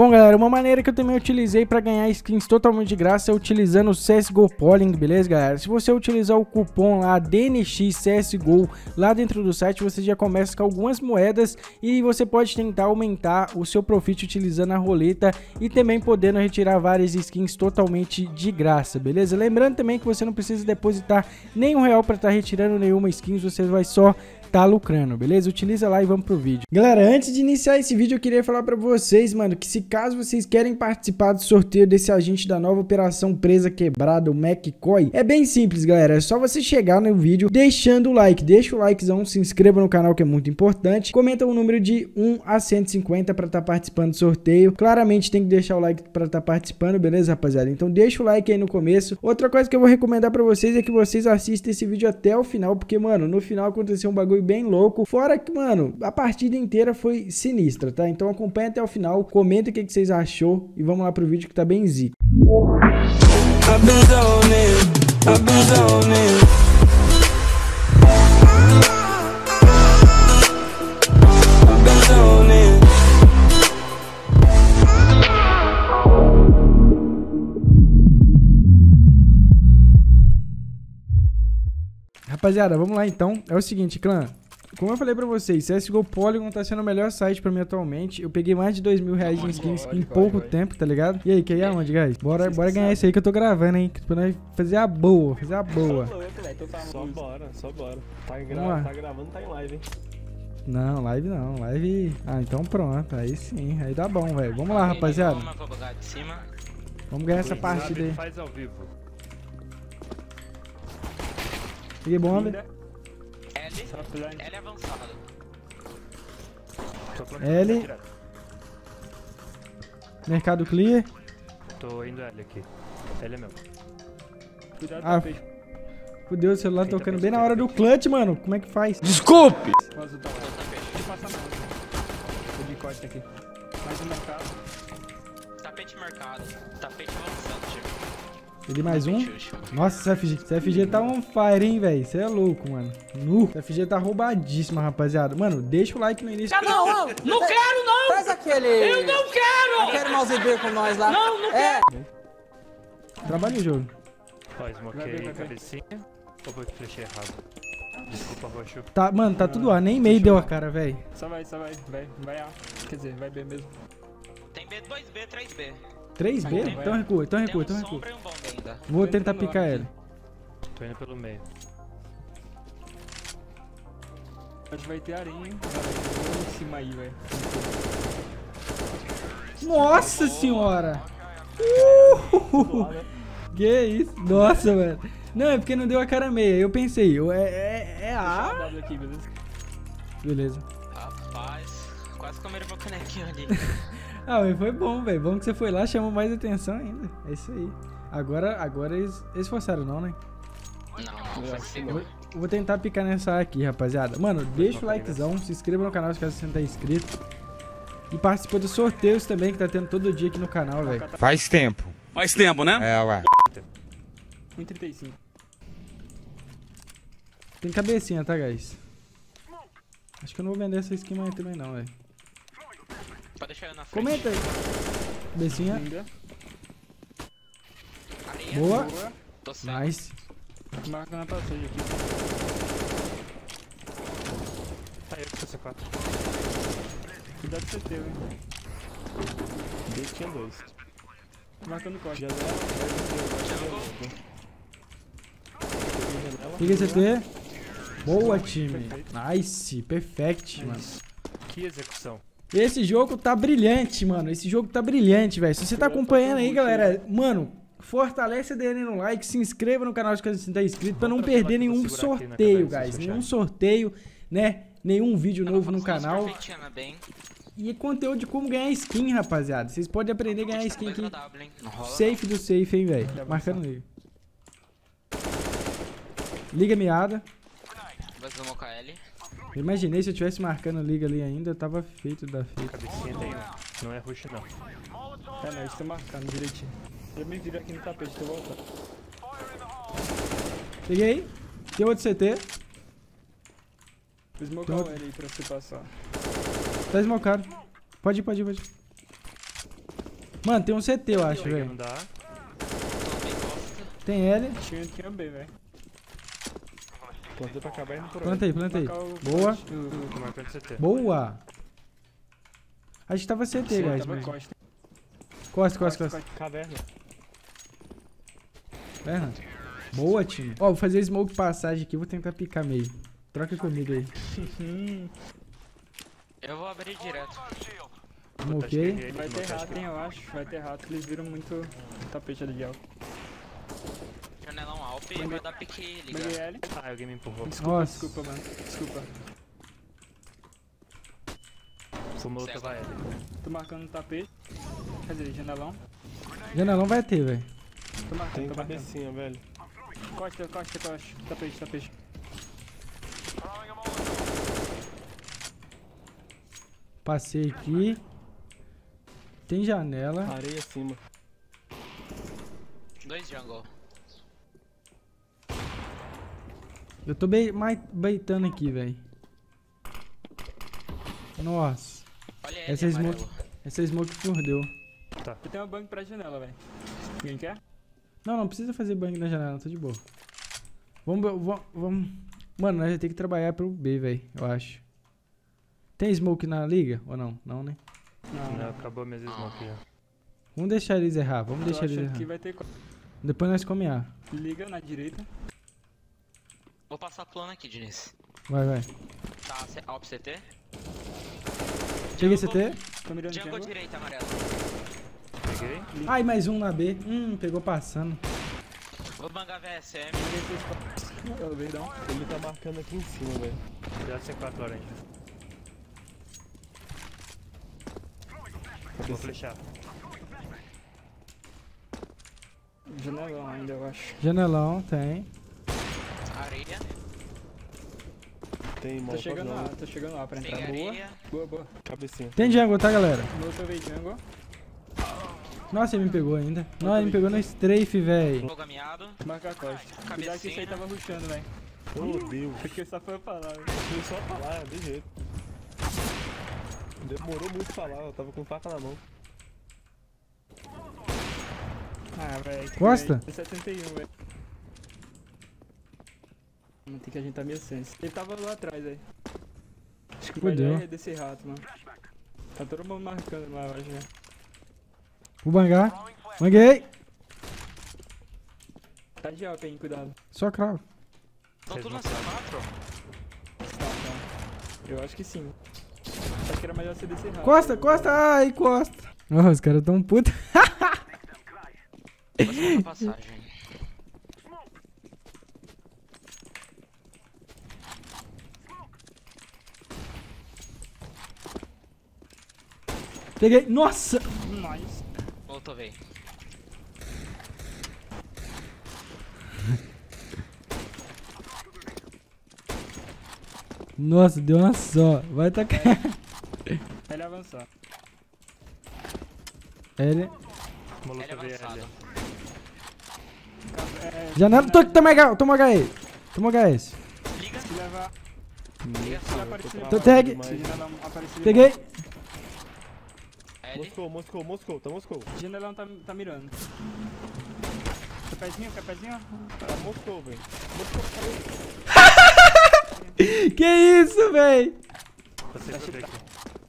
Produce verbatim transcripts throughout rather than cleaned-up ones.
Bom, galera, uma maneira que eu também utilizei para ganhar skins totalmente de graça é utilizando o C S G O Polling, beleza, galera? Se você utilizar o cupom lá D N X C S G O lá dentro do site, você já começa com algumas moedas e você pode tentar aumentar o seu profit utilizando a roleta e também podendo retirar várias skins totalmente de graça, beleza? Lembrando também que você não precisa depositar nenhum real para estar retirando nenhuma skin, você vai só tá lucrando, beleza? Utiliza lá e vamos pro vídeo. Galera, antes de iniciar esse vídeo eu queria falar pra vocês, mano, que se caso vocês querem participar do sorteio desse agente da nova operação Presa Quebrada, o McCoy, é bem simples, galera, é só você chegar no vídeo deixando o like, deixa o likezão, se inscreva no canal que é muito importante, comenta o número de um a cento e cinquenta pra estar participando do sorteio, claramente tem que deixar o like pra estar participando, beleza, rapaziada? Então deixa o like aí no começo. Outra coisa que eu vou recomendar pra vocês é que vocês assistam esse vídeo até o final, porque, mano, no final aconteceu um bagulho bem louco, fora que, mano, a partida inteira foi sinistra, tá? Então acompanha até o final, comenta o que, que vocês achou e vamos lá pro vídeo que tá bem zico. Rapaziada, vamos lá então. É o seguinte, clã. Como eu falei pra vocês, C S G O Polygon tá sendo o melhor site pra mim atualmente. Eu peguei mais de dois mil reais em skins em pouco tempo, tá ligado? E aí, quer ir aonde, guys? Bora, bora ganhar isso aí que eu tô gravando, hein? Pra nós fazer a boa, fazer a boa. Só bora, só bora. Tá, gra tá gravando, tá em live, hein? Não, live não, live... Ah, então pronto, aí sim, aí dá bom, velho. Vamos lá, rapaziada. Vamos ganhar essa partida aí. Faz ao vivo. Peguei bomba. L, L avançado. L. Mercado clear. Tô indo L aqui. L é meu. Cuidado, ah, fudeu, o celular Quem tocando tá bem na hora do clutch, mano. Como é que faz? Desculpe! Faz o tal. Não passa não. Tô de corte aqui. Mais um mercado. Tapete marcado. Tapete avançado, time. Peguei mais um. Nossa, C F G. C F G tá on fire, hein, velho. Você é louco, mano. Nu. C F G tá roubadíssima, rapaziada. Mano, deixa o like no início. Não, não. Não quero, não. Traz aquele... Eu não quero. Eu quero mouse B com nós lá. Não, não quero. É. Trabalha o jogo. Ó, smokei cabecinha. Opa, que flechei errado. Desculpa, roxo. Tá, mano, tá tudo A. Nem meio deu a cara, velho. Só vai, só vai. Vai, vai A. Quer dizer, vai B mesmo. Tem B, dois B, três B. três B? Então recua, então recua, então recua. Vou tentar picar ele. Tô indo pelo meio. A gente vai ter areia, hein? Em cima aí, velho. Nossa senhora! Uh! Que isso? Nossa, velho. Não, é porque não deu a cara meia. Eu pensei, é, é, é A. Aqui, beleza? Beleza. Rapaz, quase comeram meu canequinho ali. Ah, mas foi bom, velho. Bom que você foi lá, chamou mais atenção ainda. É isso aí. Agora, agora eles esforçaram, não, né? Não, não foi assim. Eu vou tentar picar nessa aqui, rapaziada. Mano, deixa o likezão, se inscreva no canal se caso você não tá inscrito. E participa dos sorteios também, que tá tendo todo dia aqui no canal, velho. Faz tempo. Faz tempo, né? É, ué. um e trinta e cinco. Tem cabecinha, tá, guys? Acho que eu não vou vender essa skin mais também não, velho. Pode deixar eu na frente. Comenta aí. Cabecinha. Areia. Boa. Tô certo. Nice. Marca na passagem aqui. Tá eu com C quatro. Cuidado com o C T, hein? B tinha dois. Marcando corte. Liga C T. Boa, time. Nice. Perfect, mano. Que execução. Esse jogo tá brilhante, mano. Esse jogo tá brilhante, velho. Se você tá acompanhando aí, galera, mano, fortalece a D N no like, se inscreva no canal se você não tá inscrito pra não perder nenhum sorteio, guys. Nenhum sorteio, né? Nenhum vídeo novo no canal. E conteúdo de como ganhar skin, rapaziada. Vocês podem aprender a ganhar skin aqui. Safe do safe, hein, velho. Marcando liga. Liga miada. Eu imaginei se eu tivesse marcando liga ali ainda, eu tava feito da feita. Cabecinha tem, não é rush não. É, não, estou marcando direitinho. Eu me viro aqui no tapete, tô voltando. Peguei. Tem outro C T. Vou smocar o L aí pra você passar. Tá smocado. Pode ir, pode ir, pode ir. Mano, tem um C T, eu acho, Peguei, velho. não dá. Tem L. Tinha, tinha B, velho. Plantei pra acabar e não por Plantei, plantei. Boa. Tô marcando C T. Boa. A gente tava C T, Sim, guys. tava Mas... costa. Costa, costa, costa. Caverna. Caverna. Boa, time. Ó, vou fazer smoke passagem aqui. Vou tentar picar meio. Troca comigo aí. Eu vou abrir direto. Ok. Vai ter rato, hein, eu acho. Vai ter rato. Eles viram muito tapete ali de alto. Janelão Alp e vai dar pique Peguei liga. L. Ah, alguém me empurrou. Desculpa, Nossa. desculpa, mano. Desculpa. Sumou outra vai L. Tô marcando o tapete. Cadê? Janelão. Janelão vai ter, velho. Tô marcando, Tem tô marcando. cabecinha, velho. Costa, costa, costa. Tapete, tapete. Passei aqui. Tem janela. Areia acima. Dois jungle. Eu tô bait, baitando aqui, velho. Nossa. Olha ele, Essa amarelo. smoke, essa smoke perdeu. Tá. Eu tenho uma bang pra janela, velho. Ninguém quer? Não, não precisa fazer bang na janela, tô de boa. Vamos, vamos, vamos. Mano, nós vamos ter que trabalhar pro B, velho, eu acho. Tem smoke na liga? Ou não? Não, né? Não, Não, acabou minhas smoke já. Vamos deixar eles errar, vamos Tô deixar eles achando errar. que vai ter... Depois nós come A. Liga na direita. Vou passar plano aqui, Diniz. Vai, vai. Tá, C- Alp C T. Cheguei C T. Tô mirando Jungle jungle. direita, amarelo. Peguei. Ai, mais um na B. Hum, pegou passando. Vou bangar V S M. Oh, verdão. Ele tá marcando aqui em cima, velho. Já C quatro laranja. Vou flechar. Janelão ainda, eu acho. Janelão, tem. Areia. Tem Tô molotov chegando lá, não. tô chegando lá pra Tem entrar. Boa. areia. Boa, boa. Cabecinha. Tem jungle, tá, galera? Motor veio jungle. Nossa, ele me pegou ainda. Não, ele me pegou no strafe, velho. Fogo ameado. Marca a costa. Cuidado que isso aí tava rushando, velho. Oh, Deus. Porque só foi falar, velho. Foi só falar, de jeito. Demorou muito falar, eu tava com faca na mão. Ah, velho. Costa? Véio, setenta e um, velho. Tem que ajeitar minha sense. Ele tava lá atrás, velho. Acho que o Fudeu. melhor é desse rato, mano. Tá todo mundo marcando lá, eu acho, né? Vou bangar. Banguei. Tá de alp, hein, cuidado. Só cravo. Estão tudo na C quatro? Tá, tá. Eu acho que sim. Acho que era melhor ser desse rato. Costa, costa. Ai, costa. Oh, os caras tão putos. Vou seguir na passagem. Peguei. Nossa. Nice. Voltou, véi. Nossa, deu uma só. Vai tacar. Ele avançar. Ele. Ele Molotov veio avançado. ali. É, Janela. Tô, toma H, toma H E. Toma H S. Liga. se levar. Liga. Se aparecer. Tô tag. Se janelão aparecer. Peguei. L. Moscou, Moscou, Moscou, tá Moscou. Janelão tá, tá mirando. Cafezinho, cafezinho. Tá Moscou, velho. Moscou, caiu. Que isso, véi? Você vai aqui.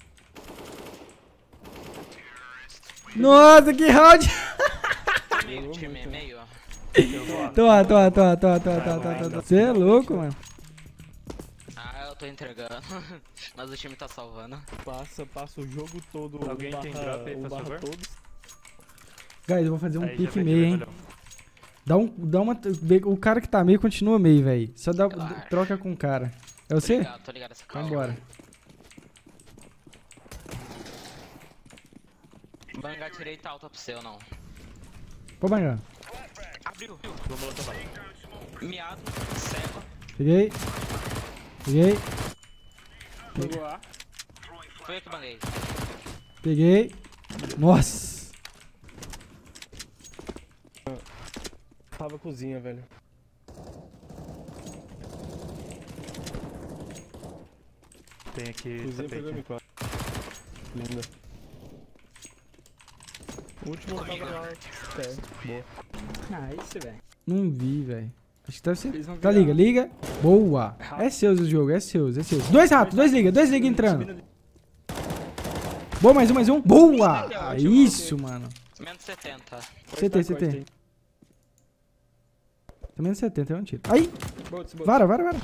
Nossa, que round. Meio time, meio. Tô, tô, tô, tô, tô, tô, tô, tô. Você é louco, mano. Ah, eu tô entregando. Mas o time tá salvando. Passa, passa o jogo todo. Alguém o tem barra- drop aí, o por barra favor? todos. Guys, eu vou fazer um Aí, já pique vai meio, ter hein. melhor. Dá um, dá uma, o cara que tá meio continua meio, velho. Só dá, Claro. troca com o cara. É Tô você? ligado, tô ligado essa calma. Vambora. Bangar direita alta pro seu, não. Pode bangar. Abriu. Vou molotov. Miado. Cego. Peguei. Peguei. Pegou A. Foi eu que banguei. Peguei. Nossa. Tava cozinha, velho. Tem aqui Cozinha pegou tapete. M quatro. Linda. O último tava lá. É, boa. Nice, velho. Não vi, velho. Acho que deve ser. Eles vão Tá, virar. liga, liga. Boa. É seus o jogo, é seus, é seus. Dois ratos, dois liga, dois liga entrando. Boa, mais um, mais um. Boa! Ah, isso, mano. Menos setenta. C T, C T. Tá menos setenta, é um tiro. Aí! Bots, bots. Vara, vara, vara.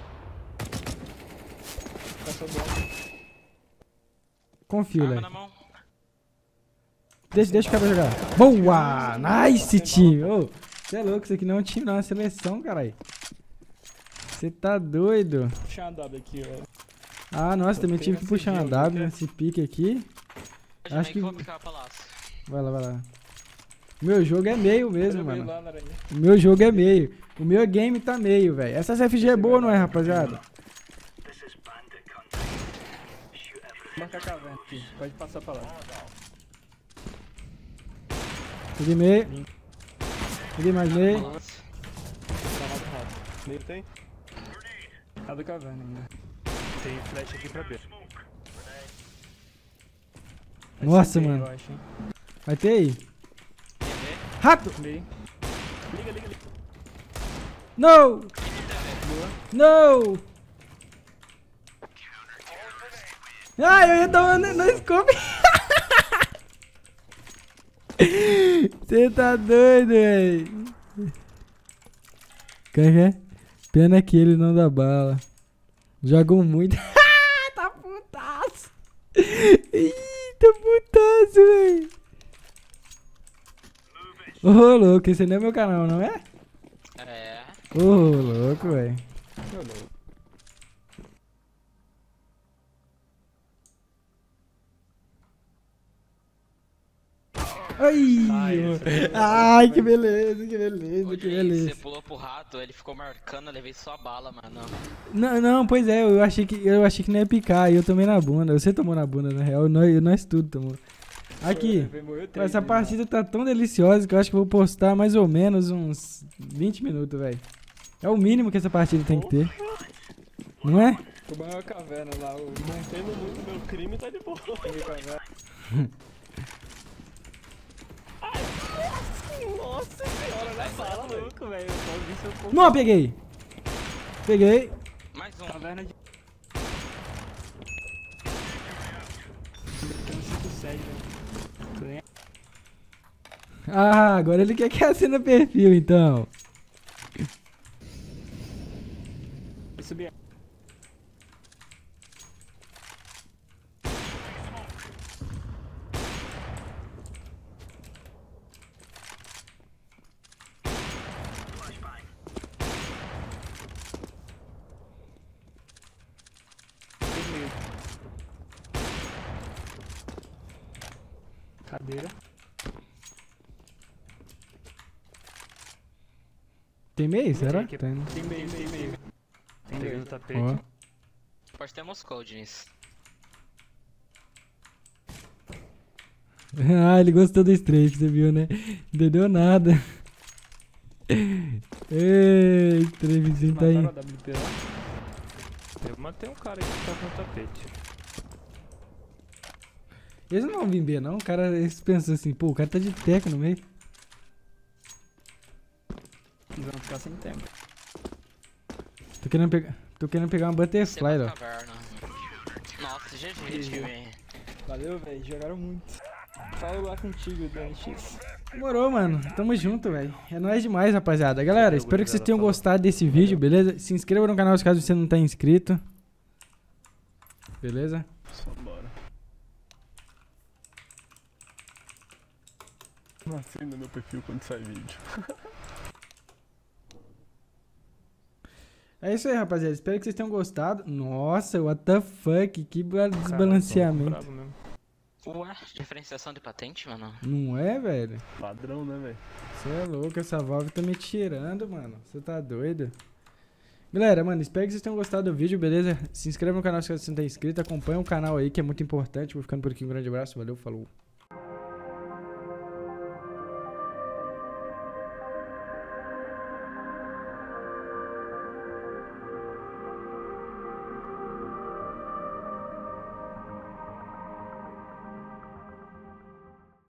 Passou bola. Confio, Arma velho. na mão. Deixa, deixa o cara jogar. Boa! Nice, time! Ô, você é louco, isso aqui não é um time, não, é uma seleção, caralho. Você tá doido? Puxar uma W aqui, velho. Ah, nossa, também tive que esse puxar uma jogo, W né? nesse pique aqui. Eu Acho que que- vou picar o palácio. Vai lá, vai lá. O meu jogo é meio mesmo, Eu veio mano. lá, Laranha. O meu jogo é meio. O meu game tá meio, velho. Essa F G é boa, não é, rapaziada? Marca a caverna aqui. Pode passar pra lá. Peguei meio. Peguei mais meio. Nossa. Travado rato. Meio tem? A do caverna ainda. Tem flash aqui pra B. Nossa, Tem, mano. Eu acho, hein. Vai ter aí. Rato! Meio. Liga, liga, liga. No! No! Ah, eu ia dar uma no scope. Você tá doido, velho. Quer que é? Pena que ele não dá bala. Jogam muito. Tá putaço. Eita, putaço, velho. Ô, louco, esse não é meu canal, não é? É. Ô, louco, velho. Ai, ô. Ai, que beleza, que beleza, Ô, que Jay, beleza. você pulou pro rato, ele ficou marcando, eu levei só bala, mano. Não, não, pois é, eu achei que eu achei que não ia picar, e eu tomei na bunda. Você tomou na bunda, na real, nós, nós tudo tomou. Aqui, essa partida tá tão deliciosa que eu acho que eu vou postar mais ou menos uns vinte minutos, velho. É o mínimo que essa partida tem que ter. Não é? O banho é a caverna lá. O Não tendo muito meu crime, tá de boa. banho é caverna. Nossa senhora, na sala, velho. Louco, velho. Eu só vi seu corpo. Não, peguei. Peguei. Mais um. Caverna de... Tem um cinco sete, velho. Ah, agora ele quer que assine o perfil, então. Vou subir. Cadeira. Tem meio, será? aqui. Tem. Tem meio, tem meio. Tem Pegando meio. o tapete. Ó. Pode ter Moscou, Diniz. Ah, ele gostou do strafe, você viu, né? Não entendeu nada. Ei, strafezinho tá aí. Mataram a W P lá. Eu matei um cara aí que tá no tapete. Eles não vão vir B, não. O cara, eles pensam assim, pô, o cara tá de teco no meio. Eles vão ficar sem tempo. Tô querendo pegar, tô querendo pegar uma butterfly, Segunda ó. caverna. Nossa, G G, time. Valeu, velho. Jogaram muito. Falo lá contigo, D N X. Demorou, mano. Tamo junto, velho. É nóis demais, rapaziada. Galera, espero que vocês tenham gostado desse vídeo, beleza? Se inscreva no canal caso você não tá inscrito. Beleza? Só bora. Não assina no meu perfil quando sai vídeo. É isso aí, rapaziada. Espero que vocês tenham gostado. Nossa, what the fuck? Que ba- desbalanceamento. Bravo mesmo. Ué, diferenciação de patente, mano. Não é, velho? Padrão, né, velho? Você é louco, essa Valve tá me tirando, mano. Você tá doido? Galera, mano, espero que vocês tenham gostado do vídeo, beleza? Se inscreva no canal se você não tá inscrito. Acompanha o canal aí, que é muito importante. Vou ficando por aqui. Um grande abraço. Valeu, falou.